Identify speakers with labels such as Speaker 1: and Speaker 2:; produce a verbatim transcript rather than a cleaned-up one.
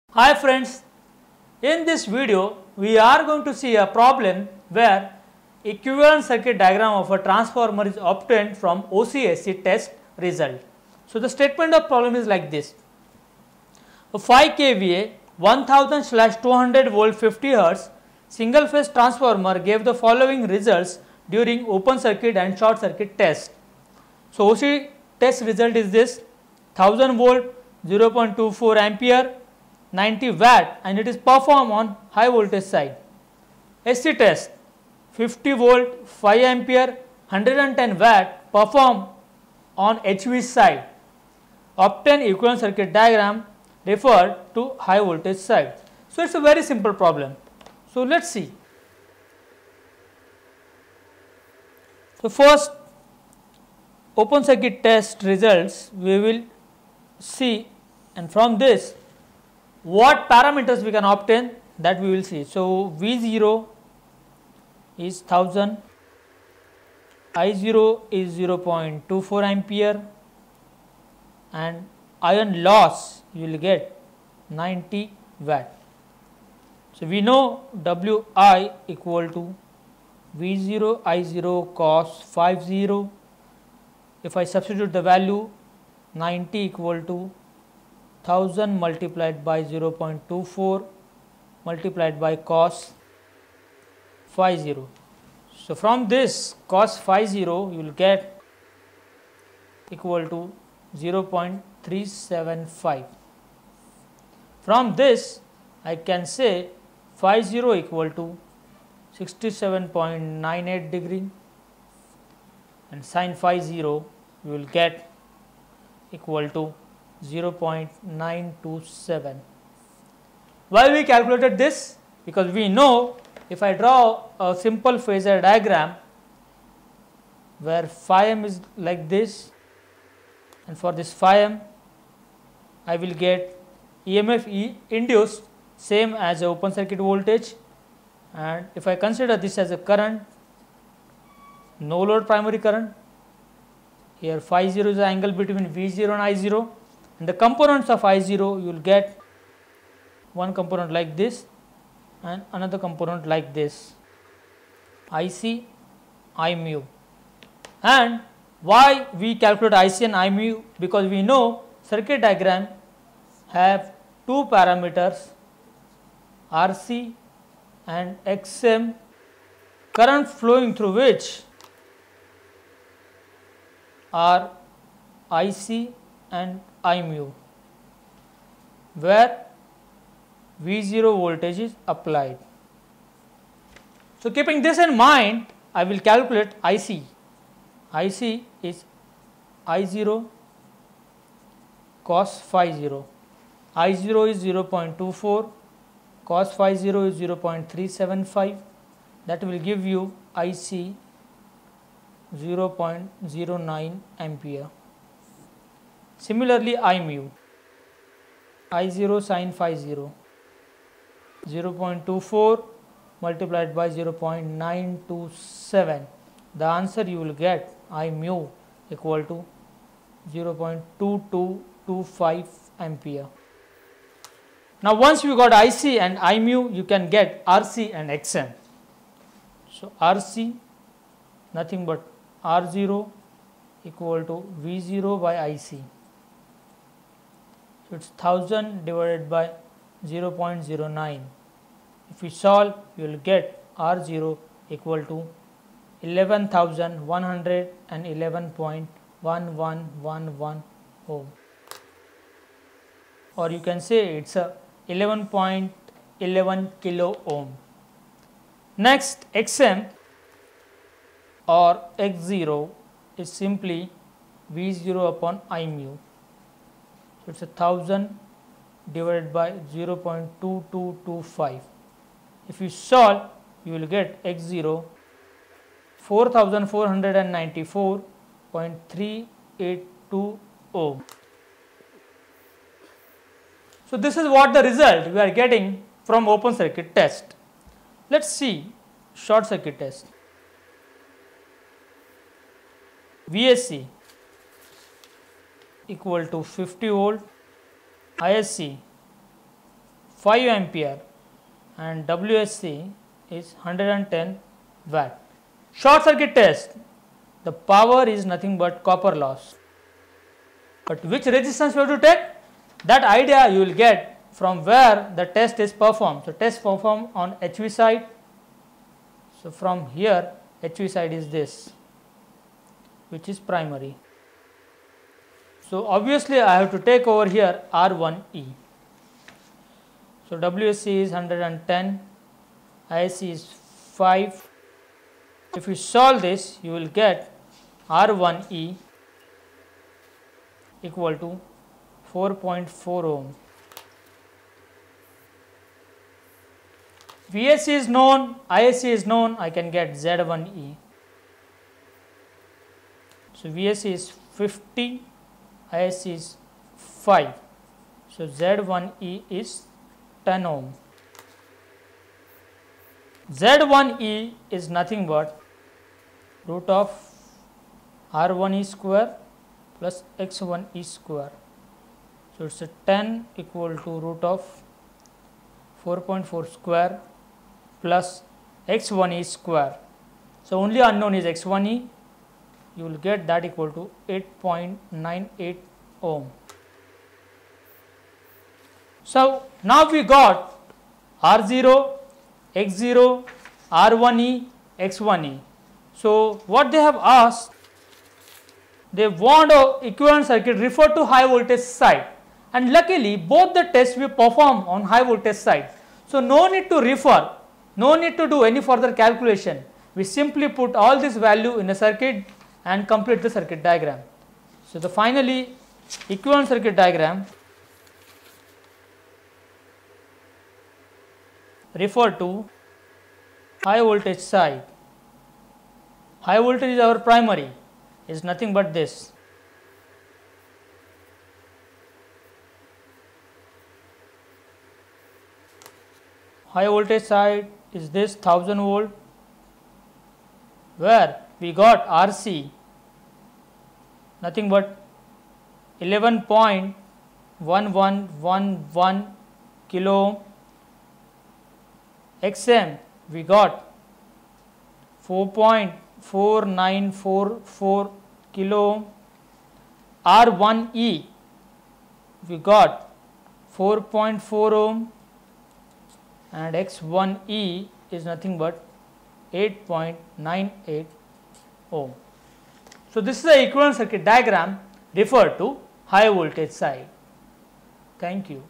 Speaker 1: Hi friends, in this video we are going to see a problem where equivalent circuit diagram of a transformer is obtained from O C S C test result. So the statement of problem is like this: a five K V A one thousand slash two hundred volt fifty hertz single phase transformer gave the following results during open circuit and short circuit test. So O C test result is this: one thousand volt, zero point two four ampere, ninety watt, and it is performed on high voltage side. S C test fifty volt, five ampere, one hundred ten watt, performed on H V side. Obtain equivalent circuit diagram referred to high voltage side. So it is a very simple problem. So let us see. So first, open circuit test results we will see, and from this what parameters we can obtain, that we will see. So V zero is one thousand, I zero is zero point two four ampere, and iron loss you will get ninety watt. So we know W I equal to V zero I zero cos fifty. If I substitute the value, ninety equal to one thousand multiplied by zero point two four multiplied by cos fifty. So from this cos fifty you will get equal to zero point three seven five. From this I can say fifty equal to sixty-seven point nine eight degree, and sin fifty you will get equal to zero point nine two seven. Why we calculated this? Because we know if I draw a simple phasor diagram where phi m is like this, and for this phi m I will get E M F E induced same as a open circuit voltage, and if I consider this as a current, no load primary current, here phi zero is the angle between V zero and I zero, and the components of I zero you will get one component like this and another component like this, I C, I mu. And why we calculate I C and I mu? Because we know circuit diagram have two parameters, R C and X M, current flowing through which are I C and I mu, where V zero voltage is applied. So keeping this in mind, I will calculate I C. I C is I zero cos fifty. I zero is zero point two four, cos fifty is zero point three seven five, that will give you I C zero point zero nine ampere. Similarly, I mu, I zero sin fifty, zero point two four multiplied by zero point nine two seven. The answer you will get I mu equal to zero point two two two five ampere. Now once you got I C and I mu, you can get R C and X M. So R C nothing but R zero equal to V zero by I C. So it is one thousand divided by zero point zero nine. If we solve, you will get R zero equal to eleven thousand one hundred eleven point one one one one ohm, or you can say it is a eleven point one one kilo ohm. Next, X M or X zero is simply V zero upon I mu. So it is a thousand divided by zero point two two two five. If you solve, you will get X zero four thousand four hundred ninety-four point three eight two ohm. So this is what the result we are getting from open circuit test. Let us see short circuit test. V S C equal to fifty volt, I S C five ampere and W S C is one hundred ten watt. Short circuit test, the power is nothing but copper loss. But which resistance we have to take? That idea you will get from where the test is performed. So, test performed on H V side. So, from here H V side is this, which is primary. So, obviously I have to take over here R one E. So, W S C is one hundred ten, I S C is five. If you solve this, you will get R one E equal to four point four ohm. V S C is known, I S C is known, I can get Z one E. So, V S C is fifty, I S C is five. So, Z one E is ten ohm. Z one E is nothing but root of R one E square plus X one E square. So, it is a ten equal to root of four point four square plus X one E square. So, only unknown is X one E, you will get that equal to eight point nine eight ohm. So, now we got R zero, X zero, R one E, X one E. So, what they have asked, they want a equivalent circuit referred to high voltage side, and luckily both the tests we perform on high voltage side. So, no need to refer, no need to do any further calculation. We simply put all this value in a circuit and complete the circuit diagram. So, the finally equivalent circuit diagram refer to high voltage side. High voltage is our primary, is nothing but this. High voltage side is this one thousand volt, where we got R C nothing but eleven point one one one one kilo ohm. X M we got four point four nine four four kilo ohm. R one E we got four point four ohm, and X one E is nothing but eight point nine eight ohm. So, this is the equivalent circuit diagram referred to high voltage side. Thank you.